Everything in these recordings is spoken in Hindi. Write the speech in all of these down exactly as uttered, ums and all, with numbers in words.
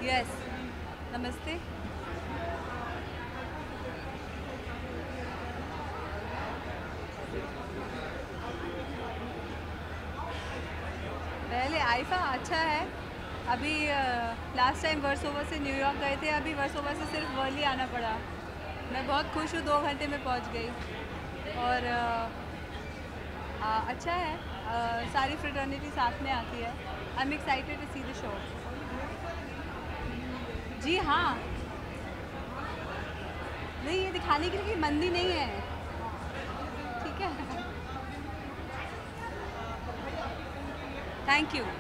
यस, नमस्ते। पहले आइफा अच्छा है। अभी लास्ट टाइम वर्सोवा से न्यूयॉर्क गए थे, अभी वर्सोवा से सिर्फ वर्ली आना पड़ा। मैं बहुत खुश हूँ, दो घंटे में पहुँच गई। और आ, आ, अच्छा है, आ, सारी फ्रेटर्निटी साथ में आती है। I am excited to see the show. जी हाँ, नहीं ये दिखाने के लिए कि मंदी नहीं है, ठीक है। Thank you.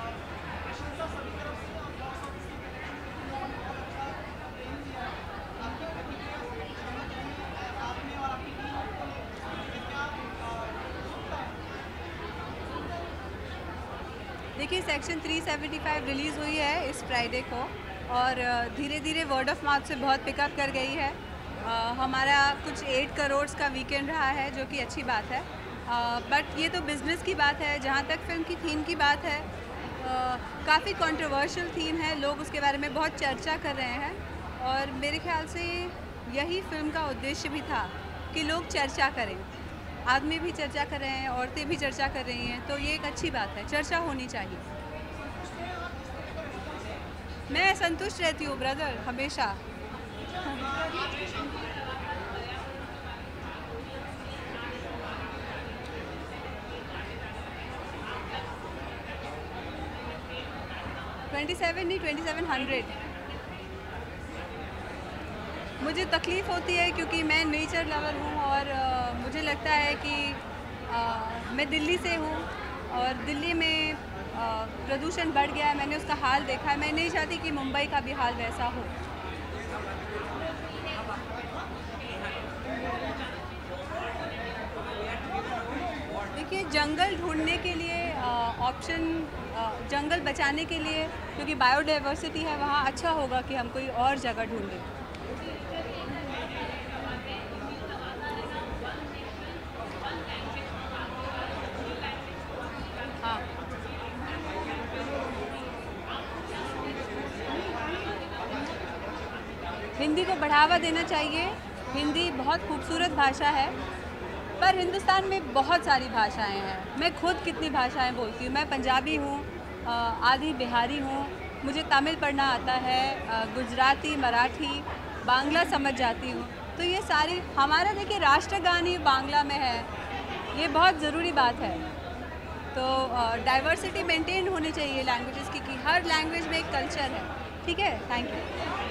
देखिए, section three seventy five release हुई है इस फ्राइडे को और धीरे धीरे वर्ड ऑफ माउथ से बहुत पिकअप कर गई है। आ, हमारा कुछ एट करोड़ का वीकेंड रहा है, जो कि अच्छी बात है। बट ये तो बिज़नेस की बात है। जहाँ तक फिल्म की थीम की बात है, काफ़ी कंट्रोवर्शियल थीम है, लोग उसके बारे में बहुत चर्चा कर रहे हैं और मेरे ख्याल से यही फिल्म का उद्देश्य भी था कि लोग चर्चा करें। आदमी भी चर्चा कर रहे हैं, औरतें भी चर्चा कर रही हैं, तो ये एक अच्छी बात है, चर्चा होनी चाहिए। मैं संतुष्ट रहती हूँ ब्रदर, हमेशा। ट्वेंटी सेवन नहीं, ट्वेंटी सेवन हंड्रेड। मुझे तकलीफ़ होती है क्योंकि मैं नेचर लवर हूँ और आ, मुझे लगता है कि आ, मैं दिल्ली से हूँ और दिल्ली में आ, प्रदूषण बढ़ गया है। मैंने उसका हाल देखा है। मैं नहीं चाहती कि मुंबई का भी हाल वैसा हो। देखिए, जंगल ढूंढने के लिए ऑप्शन, जंगल बचाने के लिए, क्योंकि बायोडाइवर्सिटी है वहाँ, अच्छा होगा कि हम कोई और जगह ढूंढें। हाँ, हिंदी को बढ़ावा देना चाहिए। हिंदी बहुत खूबसूरत भाषा है, पर हिंदुस्तान में बहुत सारी भाषाएं हैं। मैं खुद कितनी भाषाएं बोलती हूँ। मैं पंजाबी हूँ, आधी बिहारी हूँ, मुझे तमिल पढ़ना आता है, गुजराती, मराठी, बांग्ला समझ जाती हूँ। तो ये सारी, हमारा देखिए राष्ट्रगान ही बांग्ला में है, ये बहुत ज़रूरी बात है। तो डाइवर्सिटी मेंटेन होनी चाहिए लैंग्वेजेस की, कि हर लैंग्वेज में एक कल्चर है। ठीक है, थैंक यू।